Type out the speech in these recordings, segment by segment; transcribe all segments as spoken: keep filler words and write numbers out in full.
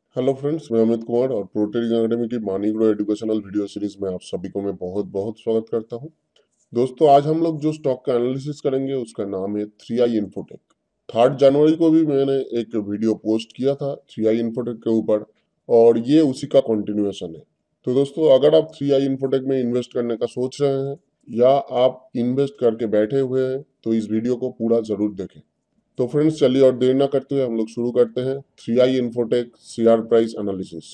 Hello friends, मैं अमित कुमार और pro trading academy की morning grow educational video series में आप सभी को मैं बहुत बहुत स्वागत करता हूं। दोस्तों, आज हम लोग जो स्टॉक का एनालिसिस करेंगे उसका नाम है थ्री आई इन्फोटेक। थर्ड जनवरी को भी मैंने एक वीडियो पोस्ट किया था थ्री आई इन्फोटेक के ऊपर और ये उसी का कंटिन्यूएशन है। तो दोस्तों, अगर आप थ्री आई इन्फोटेक में इन्वेस्ट करने का सोच रहे हैं या आप इन्वेस्ट करके बैठे हुए हैं तो इस वीडियो को पूरा जरूर देखें। तो फ्रेंड्स, चलिए और देर ना करते हुए हम लोग शुरू करते हैं three I Infotech share price analysis.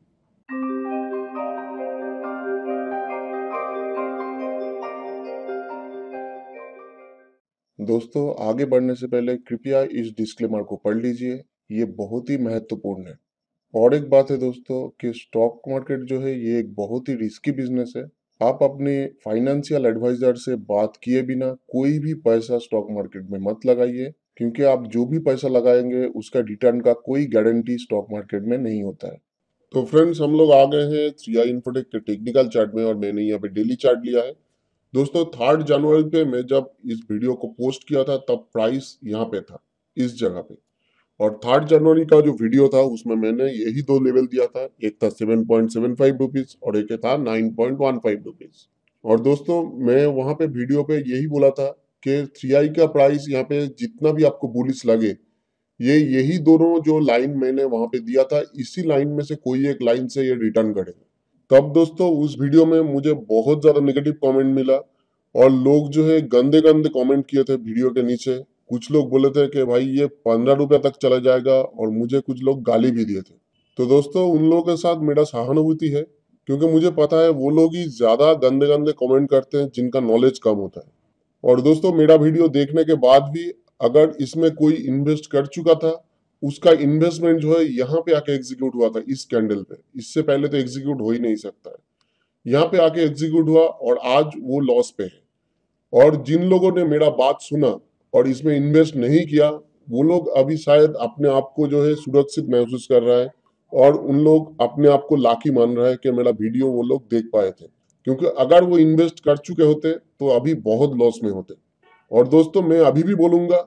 दोस्तों, आगे बढ़ने से पहले कृपया इस डिस्क्लेमर को पढ़ लीजिए, ये बहुत ही महत्वपूर्ण है। और एक बात है दोस्तों कि स्टॉक मार्केट जो है ये एक बहुत ही रिस्की बिजनेस है। आप अपने फाइनेंशियल एडवाइजर से बात किए बिना कोई भी पैसा स्टॉक मार्केट में मत लगाइए, क्योंकि आप जो भी पैसा लगाएंगे उसका रिटर्न का कोई गारंटी स्टॉक मार्केट में नहीं होता है। तो फ्रेंड्स, हम लोग आ गए हैं थ्री आई इन्फोटेक के टेक्निकल चार्ट में और मैंने यहाँ पे डेली चार्ट लिया है। दोस्तों, थर्ड जनवरी पे मैं जब इस वीडियो को पोस्ट किया था तब प्राइस यहाँ पे था, इस जगह पे। और थर्ड जनवरी का जो वीडियो था उसमें मैंने यही दो लेवल दिया था, एक था seven point seven five rupees और एक था nine point one five rupees. और दोस्तों, मैं वहां पे वीडियो पे यही बोला था कि थ्री आई का प्राइस यहाँ पे जितना भी आपको बुलिश लगे, ये यही दोनों जो लाइन मैंने वहां पे दिया था इसी लाइन में से कोई एक लाइन से ये रिटर्न करेगा। तब दोस्तों उस वीडियो में मुझे बहुत ज्यादा नेगेटिव कमेंट मिला और लोग जो है गंदे गंदे कमेंट किए थे वीडियो के नीचे। कुछ लोग बोले थे कि भाई ये पंद्रह रुपया तक चला जाएगा और मुझे कुछ लोग गाली भी दिए थे। तो दोस्तों, उन लोगों के साथ मेरा सहानुभूति है, क्योंकि मुझे पता है वो लोग ही ज्यादा गंदे गंदे कमेंट करते हैं जिनका नॉलेज कम होता है। और दोस्तों, मेरा वीडियो देखने के बाद भी अगर इसमें कोई इन्वेस्ट कर चुका था, उसका इन्वेस्टमेंट जो है यहाँ पे आके एग्जीक्यूट हुआ था इस कैंडल पे, इससे पहले तो एग्जीक्यूट हो ही नहीं सकता है। यहाँ पे आके एग्जीक्यूट हुआ और आज वो लॉस पे है। और जिन लोगों ने मेरा बात सुना और इसमें इन्वेस्ट नहीं किया, वो लोग अभी शायद अपने आप को जो है सुरक्षित महसूस कर रहा है और उन लोग अपने आप को लाकी मान रहा है कि मेरा वीडियो वो लोग देख पाए थे, क्योंकि अगर वो इन्वेस्ट कर चुके होते तो अभी बहुत लॉस में होते। और दोस्तों, मैं अभी भी बोलूंगा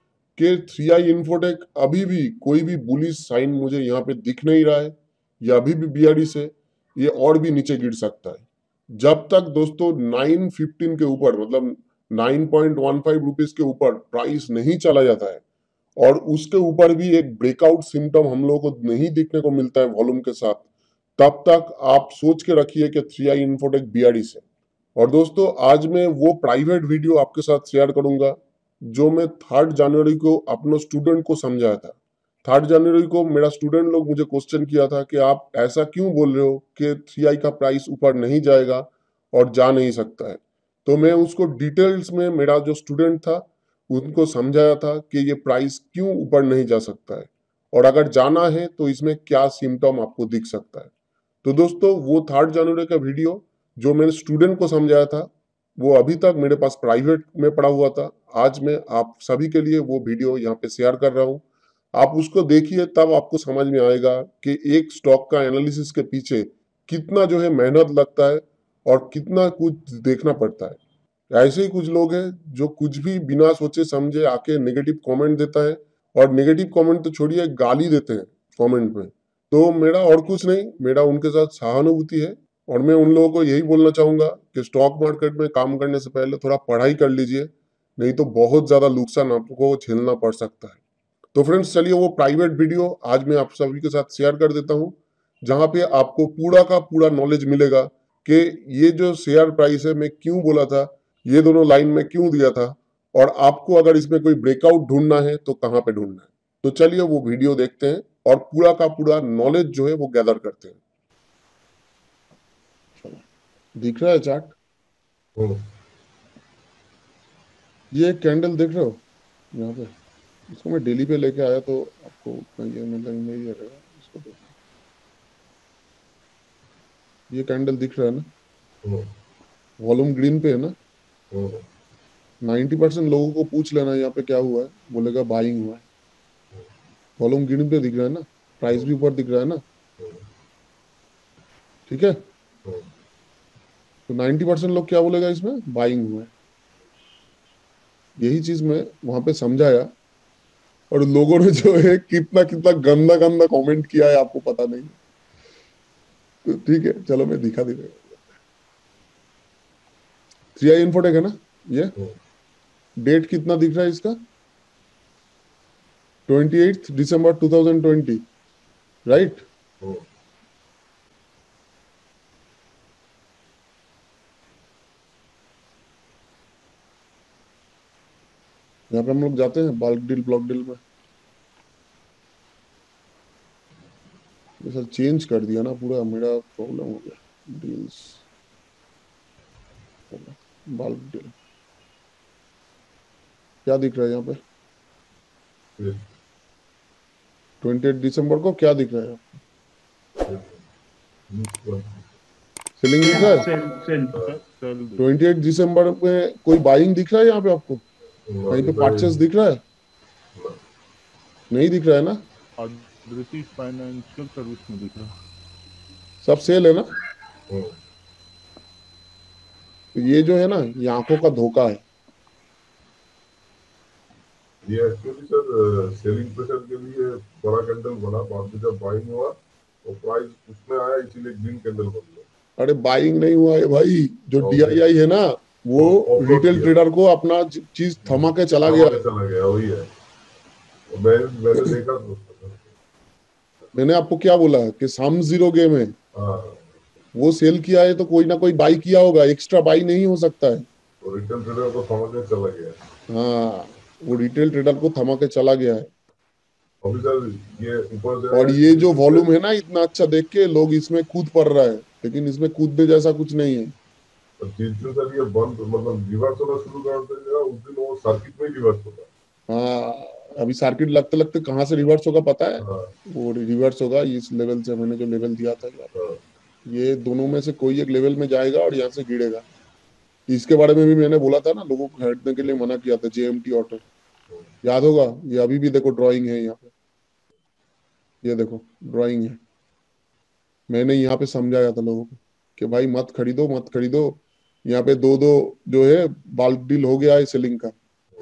कि थ्री आई इन्फोटेक अभी भी कोई भी बुलिश साइन मुझे यहाँ पे दिख नहीं रहा है। ये अभी भी बियरिश है, ये और भी नीचे गिर सकता है। जब तक दोस्तों नाइन फिफ्टीन के ऊपर, मतलब nine point one five rupees के ऊपर प्राइस नहीं चला जाता है और उसके ऊपर भी एक ब्रेकआउट सिम्टम हम लोगों को नहीं देखने को मिलता है वॉल्यूम के साथ, तब तक आप सोच के रखिए कि थ्री आई इन्फोटेक बियरिश है। और दोस्तों, आज मैं वो प्राइवेट वीडियो आपके साथ शेयर करूंगा जो मैं थर्ड जनवरी को अपने स्टूडेंट को समझाया था। थर्ड जनवरी को मेरा स्टूडेंट लोग मुझे क्वेश्चन किया था कि आप ऐसा क्यों बोल रहे हो कि थ्री आई का प्राइस ऊपर नहीं जाएगा और जा नहीं सकता है। तो मैं उसको डिटेल्स में, मेरा जो स्टूडेंट था उनको समझाया था कि ये प्राइस क्यों ऊपर नहीं जा सकता है और अगर जाना है तो इसमें क्या सिम्टम आपको दिख सकता है। तो दोस्तों, वो थर्ड जनवरी का वीडियो जो मैंने स्टूडेंट को समझाया था, वो अभी तक मेरे पास प्राइवेट में पड़ा हुआ था। आज मैं आप सभी के लिए वो वीडियो यहाँ पे शेयर कर रहा हूँ। आप उसको देखिए, तब आपको समझ में आएगा कि एक स्टॉक का एनालिसिस के पीछे कितना जो है मेहनत लगता है और कितना कुछ देखना पड़ता है। ऐसे ही कुछ लोग हैं जो कुछ भी बिना सोचे समझे आके नेगेटिव कमेंट देता है, और नेगेटिव कमेंट तो छोड़िए, गाली देते हैं कमेंट में। तो मेरा और कुछ नहीं, मेरा उनके साथ सहानुभूति है। और मैं उन लोगों को यही बोलना चाहूंगा कि स्टॉक मार्केट में काम करने से पहले थोड़ा पढ़ाई कर लीजिए, नहीं तो बहुत ज्यादा नुकसान आपको झेलना पड़ सकता है। तो फ्रेंड्स, चलिए वो प्राइवेट वीडियो आज मैं आप सभी के साथ शेयर कर देता हूँ, जहां पे आपको पूरा का पूरा नॉलेज मिलेगा कि ये जो शेयर प्राइस है मैं क्यों बोला था, ये दोनों लाइन में क्यों दिया था, और आपको अगर इसमें कोई ब्रेकआउट ढूंढना है तो कहाँ पे ढूंढना है। तो चलिए वो वीडियो देखते हैं और पूरा का पूरा नॉलेज जो है वो गैदर करते हैं। दिख रहा है चार्ट? हम्म। ये एक कैंडल देख रहे हो यहाँ पे? इसको मैं डेली पे लेके आया तो आपको उतना ये मतलब नहीं रहेगा। इसको देखो, ये कैंडल दिख रहा है ना? हम्म। वॉल्यूम ग्रीन पे है ना? हम्म। नाइन्टी परसेंट लोगों को पूछ लेना यहाँ पे क्या हुआ है, बोलेगा बाइंग हुआ है। वॉल्यूम ग्रीन पे दिख रहा है ना? प्राइस भी ऊपर दिख रहा है ना? ठीक है। तो नाइन्टी परसेंट लोग क्या बोलेगा, इसमें बाइंग हुआ है। यही चीज मैं वहां पे समझाया और लोगों ने जो है कितना कितना गंदा गंदा कमेंट किया है आपको पता नहीं। तो ठीक है, चलो मैं दिखा दे रहा। थ्री आई इन्फोटेक है ना ये? हम्म, डेट कितना दिख रहा है इसका? Twenty eight December two thousand twenty, right? Hmm, यहाँ पे हम लोग जाते हैं बल्क डील ब्लॉक डील में। ये सर चेंज कर दिया ना पूरा, मेरा प्रॉब्लम हो गया। डील्स, बल्क डील क्या दिख रहा है यहाँ पे? ये- ट्वेंटी एट दिसंबर को क्या दिख रहा है? ये- ये- सेलिंग दिख सेल रहा है? सेल सेल सर चल ट्वेंटी एट दिसंबर में कोई बाइंग दिख रहा है यहाँ पे आपको? कहीं पे ये- परचेस दिख रहा है? नहीं दिख रहा है ना? आदृति फाइनेंशियल सर्विस में दिख रहा। सब सेल है ना? हम्म, तो ये जो है ना, ये आंखों का धोखा है। ये एक्चुअली सर सेलिंग प्रेशर के लिए बड़ा कैंडल बना, बाद में जब बाइंग हुआ तो प्राइस उसमें आया, इसीलिए ग्रीन कैंडल बन गया। अरे बाइंग नहीं हुआ है भाई, जो और डीआईआई है ना, वो वो offload रिटेल किया। ट्रेडर को अपना चीज थमा के चला गया। हमारे चला गया, वही है। और मैं मैंने देखा तो उसको। मैंने आपको क्या बोला कि सम जीरो गेम है, हाँ, वो सेल किया है तो कोई ना कोई बाई किया होगा, एक्स्ट्रा बाई नहीं हो सकता है। तो रिटेल ट्रेडर को समझ में चला गया। हाँ, वो रिटेल ट्रेडर को थमा के चला गया है। अभी सर ये ऊपर से और ये जो वॉल्यूम है ना, इतना अच्छा देख के लोग इसमें कूद पड़ रहा है, लेकिन इसमें कूदने जैसा कुछ नहीं है। जिस दिन सर ये बंद मतलब रिवर्स होना शुरू कर देगा, उस दिन वो सर्किट में रिवर्स होगा। हाँ, अभी सर्किट लगते लगते कहाँ से रिवर्स होगा पता है? हाँ, वो रिवर्स होगा इस लेवल से, मैंने जो लेवल दिया था यहाँ पे, हाँ, ये दोनों में से कोई एक लेवल में जाएगा और यहाँ से गिरेगा। इसके बारे में भी मैंने बोला था ना, लोगों को खरीदने के लिए मना किया था, जेएमटी ऑर्डर, याद होगा? ये अभी भी देखो ड्राइंग है यहाँ पे, ये देखो ड्राइंग है। मैंने यहाँ पे समझाया था लोगों को कि भाई मत खरीदो मत खरीदो, यहाँ पे दो दो जो है बाल्क डील हो गया है सेलिंग का।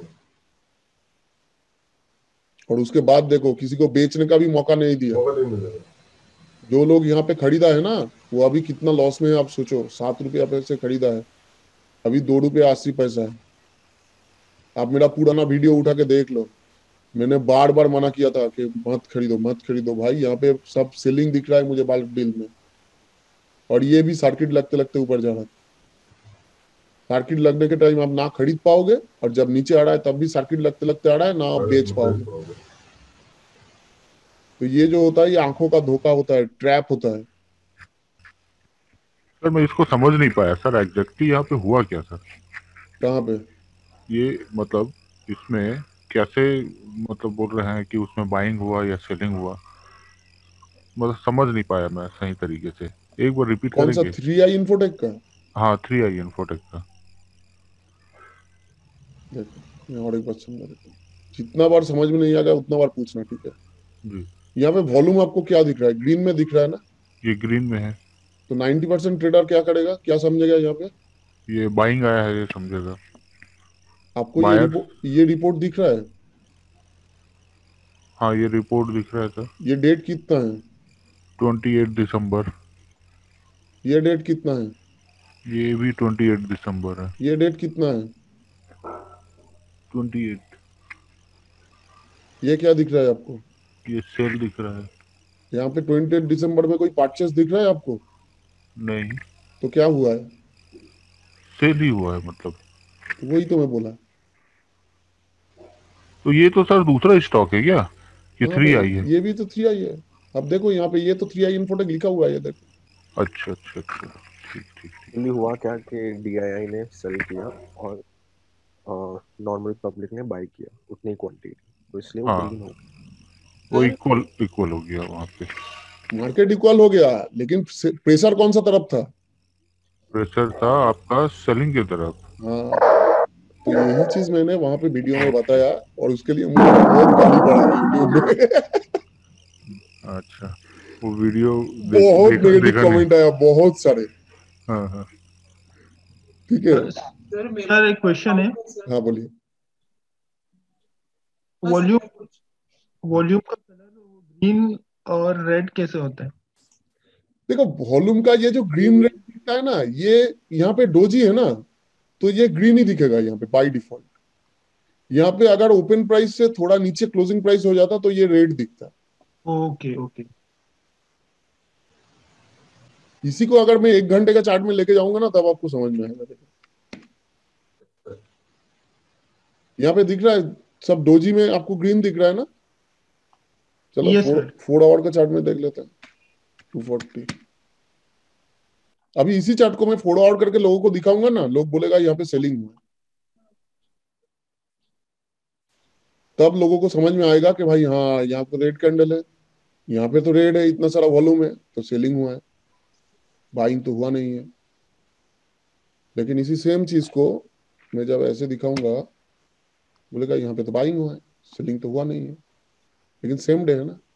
और उसके बाद देखो किसी को बेचने का भी मौका नहीं दिया। मौका नहीं मिलेगा। जो लोग यहाँ पे खरीदा है ना, वो अभी कितना लॉस में है आप सोचो। सात रुपया पैसे खरीदा है, अभी दो रुपया अस्सी पैसा है। आप मेरा पुराना वीडियो उठा के देख लो, मैंने बार बार मना किया था कि मत खरीदो मत खरीदो भाई, यहाँ पे सब सेलिंग दिख रहा है मुझे बाल्क डील में। और ये भी सर्किट लगते लगते ऊपर जा रहा था। सर्किट लगने के टाइम आप ना खरीद पाओगे, और जब नीचे आ रहा है तब भी सर्किट लगते लगते आ रहा है ना, आप बेच पाओगे। तो ये जो होता है, ये आंखों का धोखा होता है, ट्रैप होता है। सर मैं इसको समझ नहीं पाया सर, एग्जैक्टली यहाँ पे हुआ क्या सर? कहाँ पे? ये मतलब इसमें कैसे मतलब बोल रहे हैं कि उसमें बाइंग हुआ या सेलिंग हुआ, मतलब समझ नहीं पाया मैं सही तरीके से। एक बार रिपीट कौन सा? करेंगे? थ्री आई इन्फोटेक का? हाँ थ्री आई इन्फोटेक का। देखो मैं और एक बार समझा देता हूँ, जितना बार समझ में नहीं आ गया उतना बार पूछना, ठीक है? जी। यहाँ पे वॉल्यूम आपको क्या दिख रहा है? ग्रीन में दिख रहा है ना? ये ग्रीन में है। तो नाइन्टी परसेंट ट्रेडर क्या करेगा, क्या समझेगा यहाँ पे? ये बाइंग आया है ये समझेगा। आपको ये बायर। रिपोर्ट ये रिपोर्ट दिख रहा है? हाँ ये रिपोर्ट दिख रहा है सर। ये डेट कितना है? Twenty eight December. ये डेट कितना है? ये भी ट्वेंटी एट दिसंबर है। ये डेट कितना है? Twenty eight. ये क्या दिख रहा है आपको? ये सेल दिख रहा है। यहाँ पे ट्वेंटी एट दिसंबर में कोई परचेस दिख रहा है आपको? नहीं, तो क्या हुआ है? सेल ही हुआ है मतलब। तो वही तो मैं बोला। तो ये तो सर दूसरा स्टॉक है क्या? ये हाँ थ्री भाई, आई है। ये भी तो थ्री आई है। अब देखो यहाँ पे, ये तो थ्री आई इन्फोटेक लिखा हुआ है, ये देखो। अच्छा अच्छा अच्छा, ठीक ठीक ठीक। एक्चुअली हुआ क्या कि डीआईआई ने सेल किया और नॉर्मल पब्लिक ने बाई किया उतनी क्वांटिटी, तो इसलिए वो हाँ ग्रीन हो गया। वो इक्वल इक्वल हो गया वहाँ पे। मार्केट इक्वल हो गया, लेकिन प्रेशर कौन सा तरफ था? प्रेशर था आपका सेलिंग की तरफ। हाँ, तो यही चीज मैंने वहां पे वीडियो में बताया, और उसके लिए मुझे बहुत गाली पड़ा यूट्यूब में। अच्छा, वो वीडियो बहुत देखा नेगेटिव देखा नहीं। कमेंट आया, बहुत सारे। हाँ हाँ। ठीक है। सर एक क्वेश्चन है, हाँ बोलिए। वॉल्यूम वॉल्यूम का कलर ग्रीन और रेड कैसे होता है? देखो वॉल्यूम का ये जो ग्रीन रेड दिखता है ना, ये यहाँ पे डोजी है ना, तो ये ग्रीन ही दिखेगा यहाँ पे बाय डिफॉल्ट। यहाँ पे अगर ओपन प्राइस से थोड़ा नीचे क्लोजिंग प्राइस हो जाता तो ये रेड दिखता। Okay okay. इसी को अगर मैं एक घंटे का चार्ट में लेके जाऊंगा ना, तब आपको समझ में आएगा। देखो यहाँ पे दिख रहा है सब डोजी में, आपको ग्रीन दिख रहा है ना। चलो yes four sir. Four hour का चार्ट में देख लेते हैं। Two forty. अभी इसी चार्ट को मैं फोर आवर करके लोगों को दिखाऊंगा ना, लोग बोलेगा यहाँ पे सेलिंग हुआ है। तब लोगों को समझ में आएगा कि भाई हाँ यहाँ पे रेड कैंडल है, यहाँ पे तो रेड है, इतना सारा वॉल्यूम है, तो सेलिंग हुआ है, बाइंग तो हुआ नहीं है। लेकिन इसी सेम चीज को मैं जब ऐसे दिखाऊंगा, बोलेगा यहाँ पे तो बाइंग हुआ है, सेलिंग तो हुआ नहीं है, लेकिन सेम डे है ना।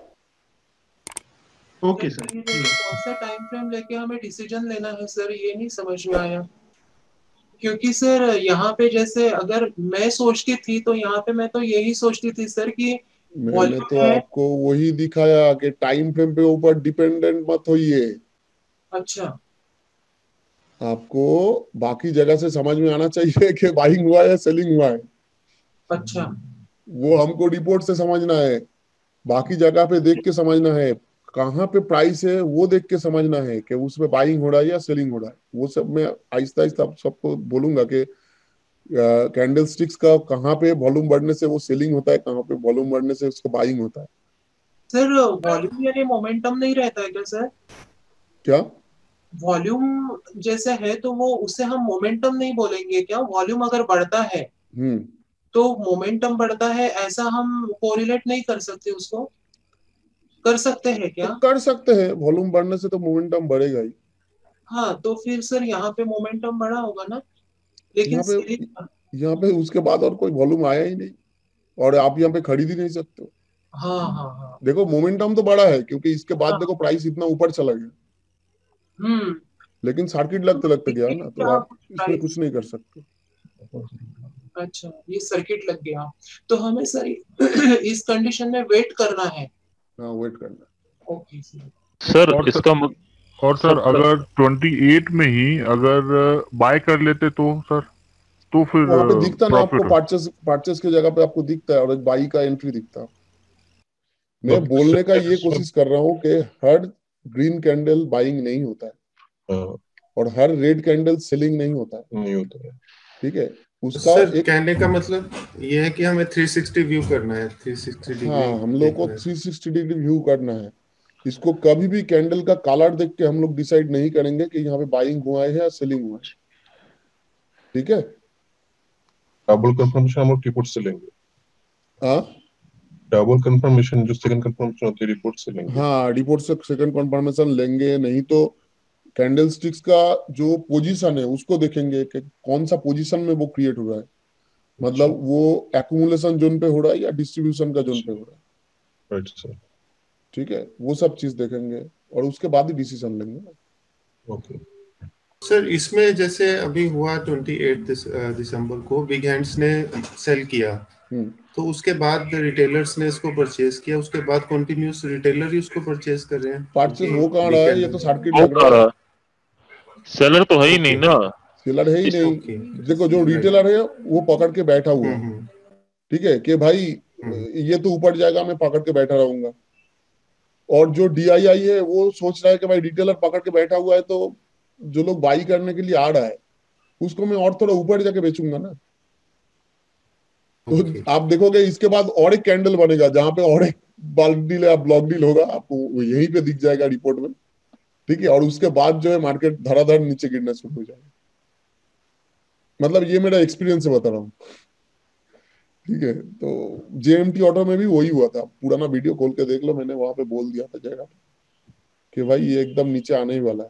Okay sir. लेकिन ये कौन सा टाइम फ्रेम लेके हमें डिसीजन लेना है सर, ये नहीं समझ में आया। क्योंकि सर यहाँ पे जैसे अगर मैं सोचती थी तो यहाँ पे मैं तो यही सोचती थी सर कि मैंने तो वॉल्यूम है। आपको वही दिखाया कि टाइम फ्रेम पे ऊपर डिपेंडेंट मत होइए। अच्छा आपको बाकी जगह से समझ में आना चाहिए कि बाइंग हुआ है या सेलिंग हुआ है। अच्छा वो हमको रिपोर्ट से समझना है, बाकी जगह पे देख के समझना है, कहाँ पे प्राइस है वो देख के समझना है कि उसमें बाइंग हो रहा है या सेलिंग हो रहा है। वो सब मैं आहिस्ता आहिस्ता आप सबको बोलूंगा कि कैंडल स्टिक्स का कहाँ पे वॉल्यूम बढ़ने से वो सेलिंग होता है, कहाँ पे वॉल्यूम बढ़ने से उसका बाइंग होता है। सर वॉल्यूम यानी मोमेंटम नहीं रहता है क्या सर? क्या वॉल्यूम जैसे है तो वो उसे हम मोमेंटम नहीं बोलेंगे क्या? वॉल्यूम अगर बढ़ता है हम्म तो मोमेंटम बढ़ता है, ऐसा हम कोरिलेट नहीं कर सकते उसको? कर सकते हैं तो क्या? कर सकते हैं, वॉल्यूम बढ़ने से तो मोमेंटम बढ़ेगा ही। हाँ तो फिर सर यहाँ पे मोमेंटम बढ़ा होगा ना, लेकिन यहाँ पे सेलिंग। यहाँ पे उसके बाद और कोई वॉल्यूम आया ही नहीं, और आप यहाँ पे खरीद ही नहीं सकते हो। हाँ हाँ हाँ देखो मोमेंटम तो बड़ा है, क्योंकि इसके बाद हाँ। देखो प्राइस इतना ऊपर चला गया, हम्म। लेकिन सर्किट लगते लगते गया ना, तो क्या आप इसमें प्राइस? कुछ नहीं कर सकते। अच्छा ये सर्किट लग गया, तो हमें सर इस कंडीशन में वेट करना है। हाँ वेट करना। Okay sir. सर और सर इसका मत- और सर सर अगर अट्ठाईस में ही अगर बाय कर लेते तो सर, तो फिर वहां पे दिखता ना आपको, प्रॉफिट। परचेस परचेस की जगह पे आपको दिखता है, और एक बाई का एंट्री दिखता है। मैं तो बोलने का ये सब कोशिश कर रहा हूँ कि हर ग्रीन कैंडल बाइंग नहीं होता है, हाँ, और हर रेड कैंडल सेलिंग नहीं होता है। नहीं होता है। ठीक है, उसका सर एक, कहने का मतलब ये है कि हमें थ्री सिक्सटी व्यू करना है, थ्री सिक्सटी हाँ डिग्री हम लोग को देखना है। थ्री सिक्सटी डिग्री व्यू करना है। इसको कभी भी कैंडल का कलर देख के हम लोग डिसाइड नहीं करेंगे कि यहाँ पे बाइंग हुआ है या सेलिंग हुआ है। ठीक है। डबल कंफर्मेशन हम लोग रिपोर्ट से लेंगे। हाँ डबल कंफर्मेशन जो सेकंड कंफर्मेशन होती है रिपोर्ट से लेंगे। हाँ, रिपोर्ट से सेकंड कंफर्मेशन लेंगे, नहीं तो कैंडल स्टिक्स का जो पोजीशन है उसको देखेंगे कि कौन सा पोजीशन में वो क्रिएट हो रहा है, मतलब वो एक्यूमुलेशन जोन पे हो रहा है या डिस्ट्रीब्यूशन का जोन पे हो रहा है। Right sir. ठीक है, वो सब चीज देखेंगे और उसके बाद ही डिसीजन लेंगे ना। ओके सर इसमें जैसे अभी हुआ अट्ठाईस दिसंबर को बिग हैंड्स ने सेल किया, हम्म तो उसके बाद रिटेलर्स ने इसको परचेज किया, उसके बाद कंटिन्यूस रिटेलर ही उसको परचेज कर रहे हैं परचेज क्योंकि हो कहाँ बिग रहा है, ये तो कैंडल। सर्किट हो लग कह रहा है। रहा सेलर तो है ही नहीं ओके ना। सेलर है ही इस- नहीं। ओके देखो जो राइट। रिटेलर है वो पकड़ के बैठा हुआ हम्म है। हम्म ठीक है कि भाई हम्म ये तो ऊपर जाएगा, मैं पकड़ के बैठा रहूंगा। और जो डीआईआई है वो सोच रहा है कि भाई रिटेलर पकड़ के बैठा हुआ है, तो जो लोग बाई करने के लिए आ रहा है उसको मैं और थोड़ा ऊपर जाके बेचूंगा ना। तो ओके आप देखोगे इसके बाद और एक कैंडल बनेगा जहां पे और एक बल्क डील या ब्लॉक डील होगा, आपको वो यहीं पे दिख जाएगा रिपोर्ट में। ठीक है, और उसके बाद जो है मार्केट धड़ाधड़ नीचे गिरना शुरू हो जाएगा। मतलब ये मेरा एक्सपीरियंस से बता रहा हूँ। ठीक है, तो जेएमटी ऑटो में भी वही हुआ था, पुराना वीडियो खोल के देख लो, मैंने वहां पे बोल दिया था जगह कि भाई ये एकदम नीचे आने ही वाला है।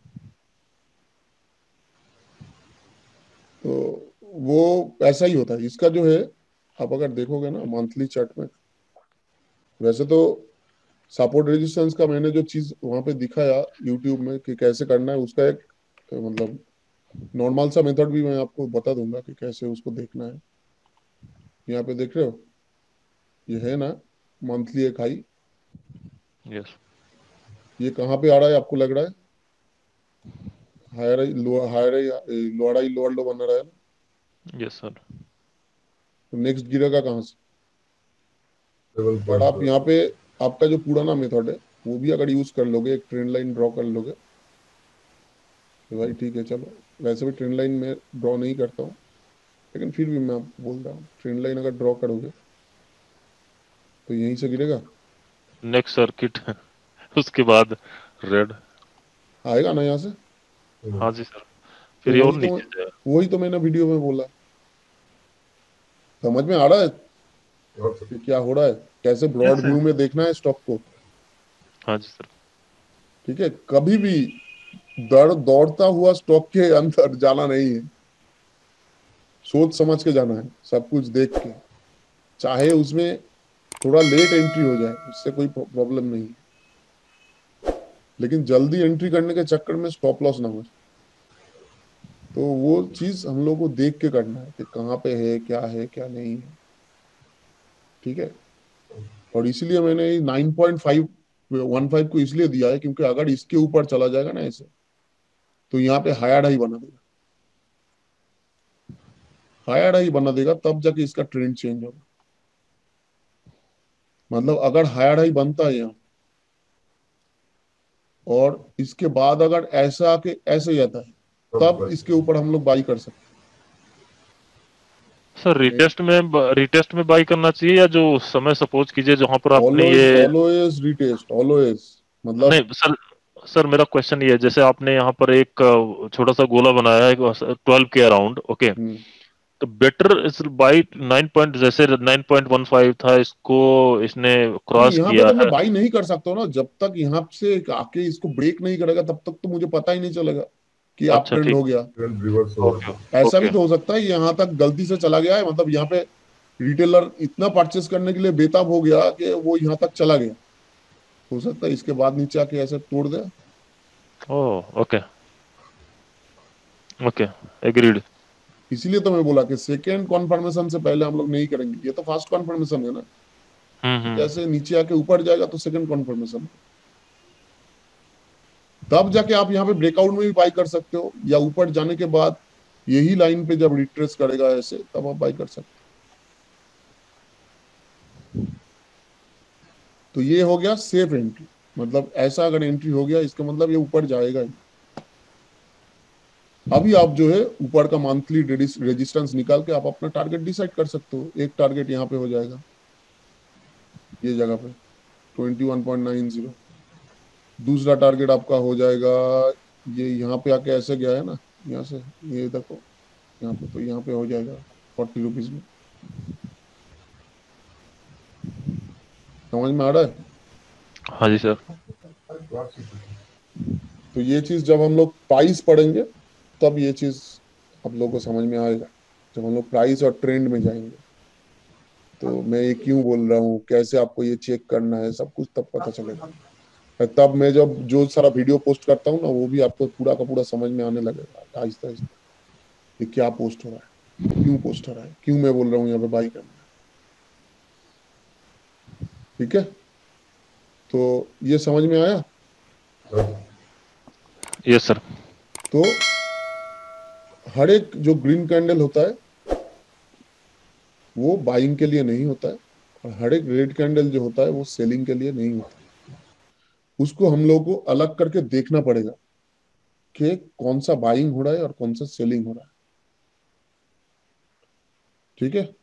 तो वो ऐसा ही होता है इसका जो है। आप अगर देखोगे ना मंथली चार्ट में, वैसे तो सपोर्ट रेजिस्टेंस का मैंने जो चीज वहां पे दिखाया यूट्यूब में कि कैसे करना है, उसका एक मतलब नॉर्मल सा मेथड भी मैं आपको बता दूंगा कि कैसे उसको देखना है। यहाँ पे देख रहे हो, ये है ना मंथली एक हाई, यस ये कहाँ पे आ रहा है आपको लग रहा है? Higher high low, higher high lower high lower low बन रहा है ना, यस सर तो नेक्स्ट गिरेगा कहाँ से? लेवल और पॉइंट आप यहाँ पे आपका जो पुराना मेथड है वो भी अगर यूज कर लोगे, एक ट्रेंड लाइन ड्रॉ कर लोगे तो भाई ठीक है चलो, वैसे भी ट्रेंड लाइन में ड्रॉ नहीं करता हूँ, लेकिन फिर भी मैं आपको बोल रहा हूँ ट्रेंड लाइन अगर ड्रॉ करोगे तो यहीं से गिरेगा, नेक्स्ट सर्किट उसके बाद रेड। आएगा ना यहाँ से। हाँ जी सर, तो फिर ये और वही तो नीचे मैं जाएगा। वही तो मैंने वीडियो में बोला, समझ में आ रहा है कि क्या हो रहा है, कैसे ब्रॉड Yes, sir. व्यू में देखना है स्टॉक को। हाँ जी सर। ठीक है, कभी भी दर दौड़ता हुआ स्टॉक के अंदर जाना नहीं है, सोच समझ के जाना है, सब कुछ देख के, चाहे उसमें थोड़ा लेट एंट्री हो जाए उससे कोई प्रॉब्लम नहीं है, लेकिन जल्दी एंट्री करने के चक्कर में स्टॉप लॉस ना हो। तो वो चीज हम लोग को देख के करना है कि कहाँ पे है, क्या है क्या नहीं है। ठीक है, और इसलिए मैंने nine point five one five को इसलिए दिया है क्योंकि अगर इसके ऊपर चला जाएगा ना ऐसे, तो यहाँ पे हायर हाई बना देगा, हायर हाई बना देगा तब जाके इसका ट्रेंड चेंज होगा। मतलब अगर हायर हाई बनता है यहाँ और इसके बाद अगर ऐसा आके ऐसे ही आता है, तब इसके ऊपर हम लोग बाई कर सकते सर रिटेस्ट में रिटेस्ट में बाई करना चाहिए, या जो समय सपोज कीजिए जहां पर हैं। आपने ऑलवेज ये ऑलवेज रिटेस्ट, ऑलवेज मतलब नहीं सर, सर मेरा क्वेश्चन ये है, जैसे आपने यहाँ पर एक अ, छोटा सा गोला बनाया है ट्वेल्व के अराउंड, ओके, हम्म, तो बेटर इस बाई नाइन पॉइंट, जैसे नाइन पॉइंट वन फाइव था, इसको इसने नहीं क्रॉस यहाँ पे किया तो मैं है। बाई नहीं कर सकता हूँ ना, जब तक यहाँ से आके इसको ब्रेक नहीं करेगा तब तक तो मुझे पता ही नहीं चलेगा कि आप अच्छा ट्रेंड ठीक, हो गया। ट्रेंड रिवर्स हो ओके जाता ऐसा भी ओके तो हो सकता है यहाँ तक गलती से चला गया है, मतलब यहाँ पे रिटेलर इतना परचेस करने के लिए बेताब हो गया कि वो यहाँ तक चला गया, हो सकता है इसके बाद नीचे आके ऐसे तोड़ दे। Oh okay okay agreed. इसीलिए तो मैं बोला कि सेकेंड कॉन्फर्मेशन से पहले हम लोग नहीं करेंगे, ये तो फर्स्ट कॉन्फर्मेशन है ना, हम्म हम्म जैसे नीचे आके ऊपर जाएगा तो सेकंड कॉन्फर्मेशन, तब जाके आप यहाँ पे ब्रेकआउट में भी बाई कर सकते हो, या ऊपर जाने के बाद यही लाइन पे जब रिट्रेस करेगा ऐसे तब आप बाई कर सकते हो। तो ये हो गया सेफ एंट्री, मतलब ऐसा अगर एंट्री हो गया इसका मतलब ये ऊपर जाएगा ही। अभी आप जो है ऊपर का मंथली रेजिस्टेंस निकाल के आप अपना टारगेट डिसाइड कर सकते हो। एक टारगेट यहाँ पे हो जाएगा ये जगह पे twenty one point nine zero, दूसरा टारगेट आपका हो जाएगा ये यहाँ पे आके ऐसे गया है ना, यहाँ से ये देखो यहाँ पे, तो यहाँ पे हो जाएगा फोर्टी रुपीज में। समझ में आ रहा है? हाँ जी सर। तो ये चीज जब हम लोग प्राइस पढ़ेंगे तब ये चीज आप लोगों को समझ में आएगा, जब हम लोग प्राइस और ट्रेंड में जाएंगे। तो मैं ये क्यों बोल रहा हूँ, कैसे आपको ये चेक करना है, सब कुछ तब पता चलेगा। तब मैं जब जो सारा वीडियो पोस्ट करता हूँ ना, वो भी आपको पूरा का पूरा समझ में आने लगेगा आहिस्ता आहिस्ता, ये क्या पोस्ट हो रहा है, क्यों पोस्ट हो रहा है, क्यों मैं बोल रहा हूँ यहाँ पे बाई करना है। ठीक है, तो ये समझ में आया? Yes sir. तो हर एक जो ग्रीन कैंडल होता है वो बाइंग के लिए नहीं होता है, और हर एक रेड कैंडल जो होता है वो सेलिंग के लिए नहीं होता है। उसको हम लोग को अलग करके देखना पड़ेगा कि कौन सा बाइंग हो रहा है और कौन सा सेलिंग हो रहा है। ठीक है,